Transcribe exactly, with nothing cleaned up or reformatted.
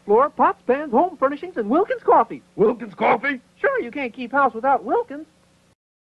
floor, pots, pans, home furnishings, and Wilkins Coffee. Wilkins Coffee? Sure, you can't keep house without Wilkins.